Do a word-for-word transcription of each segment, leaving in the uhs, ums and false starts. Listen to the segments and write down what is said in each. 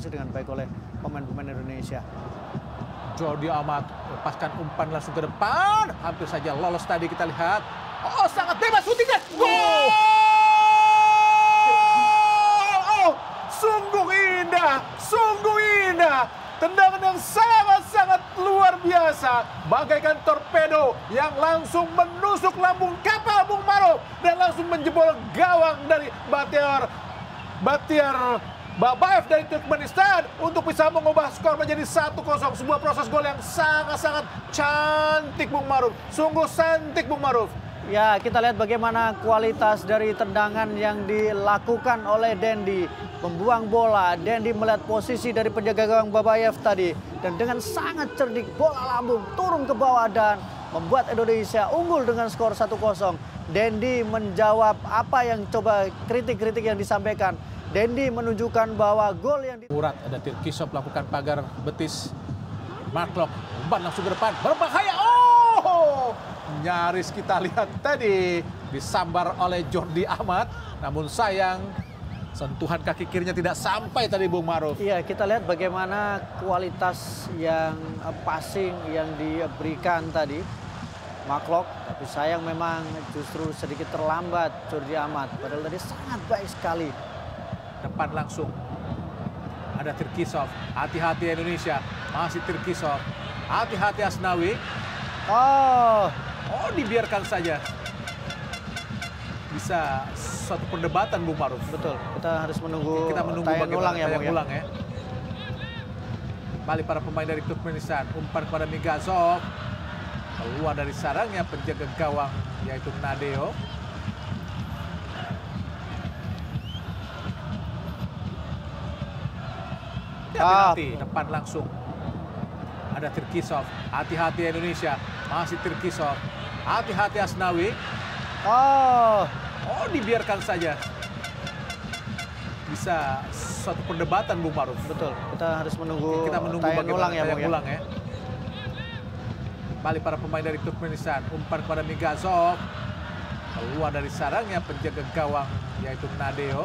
diantisipasi dengan baik oleh pemain-pemain Indonesia. Jordi Amat lepaskan umpan langsung ke depan. Hampir saja lolos tadi, kita lihat. Oh, sangat bebas syutingnya. Gol! Oh, sungguh indah, sungguh indah. Tendangan yang sangat-sangat luar biasa. Bagaikan torpedo yang langsung menusuk lambung kapal Bung Maruf. Dan langsung menjebol gawang dari Bahtiar. Bahtiar Babayev dari Turkmenistan untuk bisa mengubah skor menjadi satu kosong. Sebuah proses gol yang sangat-sangat cantik Bung Maruf. Sungguh cantik Bung Maruf. Ya, kita lihat bagaimana kualitas dari tendangan yang dilakukan oleh Dendi. Membuang bola, Dendi melihat posisi dari penjaga gawang Babayev tadi. Dan dengan sangat cerdik, bola lambung turun ke bawah dan membuat Indonesia unggul dengan skor satu kosong. Dendi menjawab apa yang coba kritik-kritik yang disampaikan. Dendi menunjukkan bahwa gol yang... Urat, ada Tirkisov melakukan pagar betis. Marklock, umpan langsung ke depan, berbahaya. Oh! Nyaris kita lihat tadi disambar oleh Jordi Amat. Namun sayang, sentuhan kaki kirinya tidak sampai tadi Bung Maruf. Iya, kita lihat bagaimana kualitas yang passing yang diberikan tadi. Marklock, tapi sayang memang justru sedikit terlambat Jordi Amat. Padahal tadi sangat baik sekali. Depan langsung. Ada Tirkisov. Hati-hati Indonesia. Masih Tirkisov. Hati-hati Asnawi. Oh, Oh, dibiarkan saja. Bisa suatu perdebatan Bung Maruf. betul. Kita harus menunggu, Kita menunggu tayangan ulang ya, tayang Bung, ya. ulang ya. Kembali para pemain dari Turkmenistan. Umpan kepada Migazov. Keluar dari sarangnya penjaga gawang yaitu Nadeo. Ya, penalti. Depan langsung. Ada Tirkisov. Hati-hati Indonesia. Masih Tirkisov. Hati-hati Asnawi. Oh, Oh, dibiarkan saja. Bisa suatu perdebatan Bung Maruf. betul. Kita harus menunggu, Kita menunggu tayangan bagaimana ulang ya, tayang Bung, ya. ulang ya. Kembali para pemain dari Turkmenistan. Umpan kepada Migazov. Keluar dari sarangnya penjaga gawang yaitu Nadeo.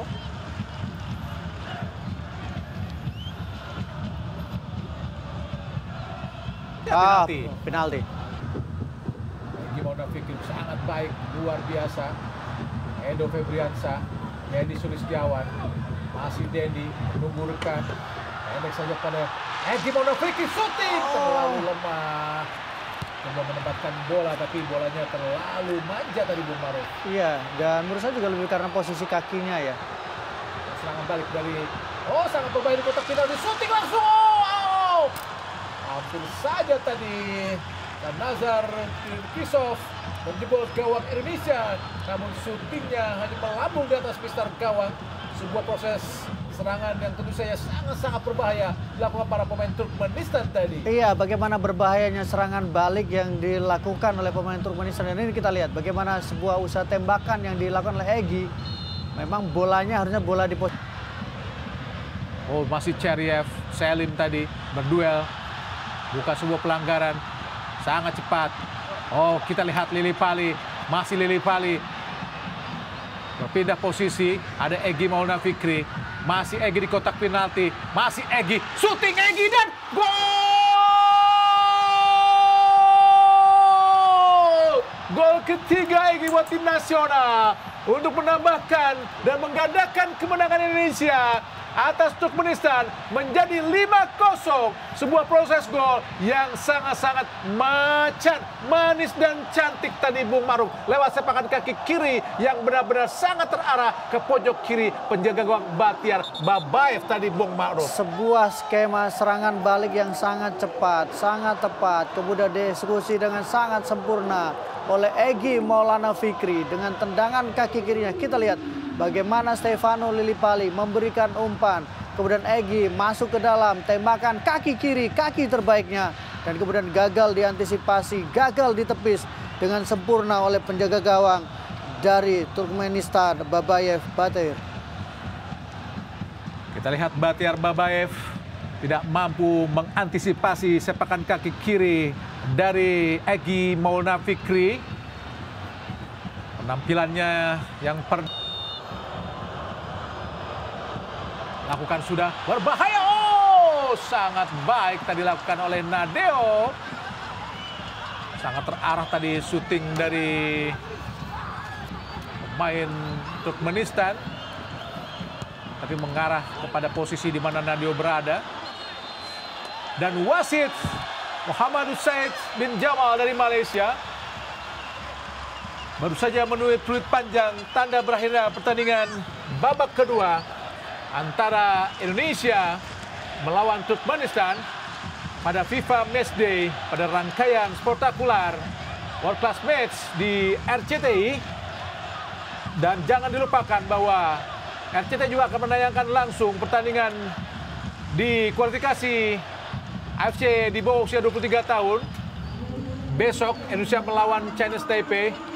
Ya, Ah, penalti. penalti. Gimana Fikri sangat baik, luar biasa. Edo Febriansa, Dendi Sulistiawan, masih Dendi menunggu rekan. Pendek saja pada Egy Fikri, shooting terlalu lemah. Coba menempatkan bola tapi bolanya terlalu manja tadi Bung Maruf. Iya, dan menurut saya juga lebih karena posisi kakinya ya. Serangan balik dari oh sangat berbahaya di kotak penalti, shooting langsung. Oh! Hampir saja tadi dan Nazar Tirkisov menjebol gawang Indonesia, namun syutingnya hanya melambung di atas pistar gawang. Sebuah proses serangan yang tentu saja sangat-sangat berbahaya dilakukan para pemain Turkmenistan tadi. Iya, bagaimana berbahayanya serangan balik yang dilakukan oleh pemain Turkmenistan. Dan ini kita lihat bagaimana sebuah usaha tembakan yang dilakukan oleh Egy. Memang bolanya harusnya bola di posisi. Oh, masih Cheriev, Selim tadi berduel. Bukan sebuah pelanggaran. Sangat cepat. Oh, kita lihat Lili Pali. Masih Lili Pali. Berpindah posisi. Ada Egy Maulana Fikri. Masih Egy di kotak penalti. Masih Egy. Shooting Egy dan gol! Gol ketiga Egy buat tim nasional. Untuk menambahkan dan menggandakan kemenangan Indonesia atas Turkmenistan menjadi lima kosong. Sebuah proses gol yang sangat-sangat macan, manis dan cantik tadi Bung Maruf. Lewat sepakan kaki kiri yang benar-benar sangat terarah ke pojok kiri penjaga gawang Bahtiar Babayev tadi Bung Maruf. Sebuah skema serangan balik yang sangat cepat, sangat tepat. Kemudian dieksekusi dengan sangat sempurna oleh Egy Maulana Fikri dengan tendangan kaki kirinya. Kita lihat bagaimana Stefano Lillipali memberikan umpan. Kemudian Egy masuk ke dalam, tembakan kaki kiri, kaki terbaiknya. Dan kemudian gagal diantisipasi, gagal ditepis dengan sempurna oleh penjaga gawang dari Turkmenistan, Babayev Bahtiar. Kita lihat Bahtiar Babayev tidak mampu mengantisipasi sepakan kaki kiri dari Egy Maulana Fikri. Penampilannya yang per... lakukan sudah berbahaya. Oh! Oh, sangat baik tadi dilakukan oleh Nadeo. Sangat terarah tadi syuting dari pemain Turkmenistan. Tapi mengarah kepada posisi di mana Nadeo berada. Dan wasit Muhammad Said bin Jamal dari Malaysia baru saja menuai peluit panjang tanda berakhirnya pertandingan babak kedua antara Indonesia melawan Turkmenistan pada FIFA Matchday pada rangkaian spektakuler World Class Match di R C T I. Dan jangan dilupakan bahwa R C T I juga akan menayangkan langsung pertandingan di kualifikasi A F C di bawah usia dua puluh tiga tahun. Besok Indonesia melawan Chinese Taipei